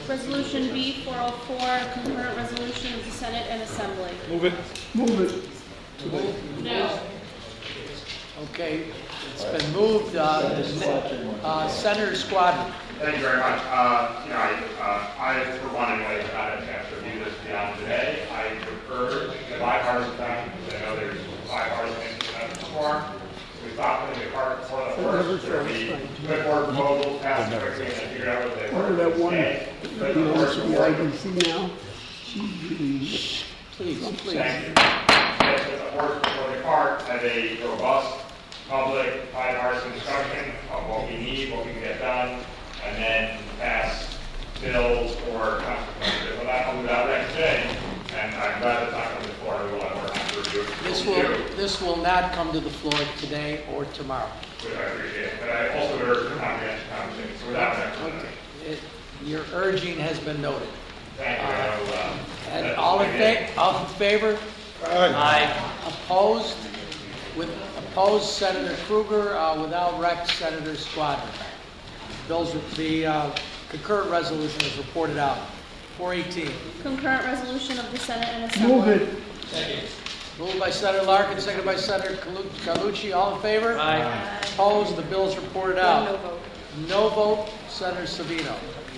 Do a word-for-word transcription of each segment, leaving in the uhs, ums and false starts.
Resolution B four oh four, concurrent resolution of the Senate and Assembly. Move it. Move it. No. Okay, it's been moved. Uh, uh, Senator Squadron. Thank you very much. Uh, you know, I, uh, I, for one, anyway, have had a chance to review this beyond today. I prefer the bipartisan fashion because I know there's bipartisan interest before. We thought putting the cart before the horse. There would be good board proposals passed quickly and then figure out what they were. Order that one, Okay. Good you know, board it's the proposals. I D C now. She's really, Please, please. Thank you. Yes, with the horse before the cart, have a robust, public, bipartisan discussion of what we need, what we can get done, and then pass bills or consequences. Well, that will move out right today, and I'm glad it's not coming to the floor. We will have more time to review it. This We'll will review, this will not come to the floor today or tomorrow. which I appreciate. But I also urge the comprehensive conversation. So without that, Okay. It, your urging has been noted. thank you. I know, uh, And that's all in what I did. fa- all in favor? Aye. Opposed? With opposed, Senator Kruger. Uh, without rec, Senator Squadron. Bills, the uh, concurrent resolution is reported out. four eighteen. Concurrent resolution of the Senate and Assembly. move it. Moved by Senator Larkin, seconded by Senator Calu- Calucci. All in favor? Aye. Opposed? The bill is reported No out. vote. No vote, Senator Savino.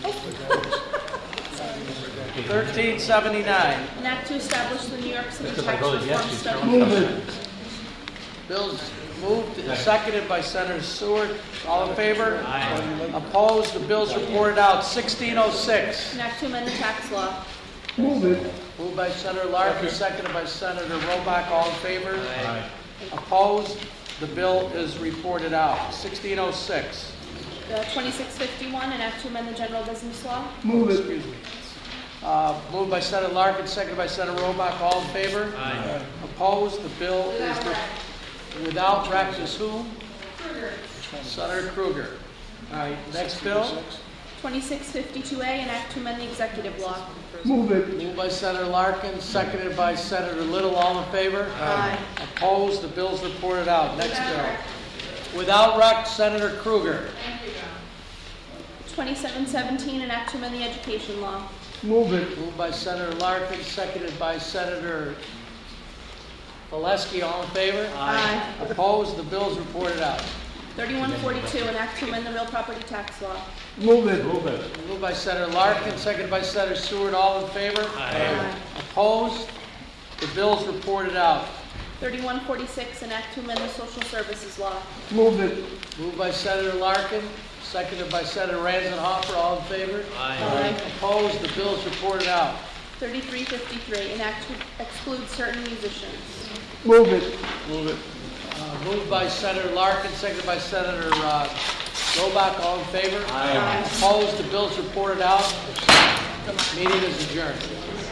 thirteen seventy-nine. An act to establish the New York City Tax Reform Study. Move it. Bills moved and seconded by Senator Seward. All in favor? Aye. Opposed? The bill's reported out. sixteen oh six. An act to amend the tax law. Move it. Moved by Senator Larkin, seconded by Senator Robach. All in favor? Aye. Opposed? The bill is reported out. sixteen oh six. Uh, twenty-six fifty-one, an act to amend the general business law. Move it. Excuse me. Uh, moved by Senator Larkin, seconded by Senator Robach. All in favor? Aye. Opposed? The bill is re- without rec is who? Senator Kruger. All right, next bill. twenty-six fifty-two A, an act to amend the executive law. Move it. Moved by Senator Larkin, seconded by Senator Little. All in favor? Aye. Opposed? The bill's reported out. Next bill. Without rec, Senator Kruger. twenty-seven seventeen, an act to amend the education law. Move it. Moved by Senator Larkin, seconded by Senator Valesky. All in favor? Aye. Opposed? The bill's reported out. thirty-one forty-two, an act to amend the real property tax law. Move it. Move it. Moved by Senator Larkin, seconded by Senator Seward. All in favor? Aye. Opposed? The bill's reported out. thirty-one forty-six, an act to amend the social services law. Move it. Moved by Senator Larkin, seconded by Senator Ranzenhofer. All in favor? Aye. Opposed? The bill's reported out. thirty-three fifty-three, an act to exclude certain musicians. Move it. Move it. Uh, moved by Senator Larkin, seconded by Senator uh, Robach. All in favor? Aye. Opposed? The bill's reported out. Meeting is adjourned.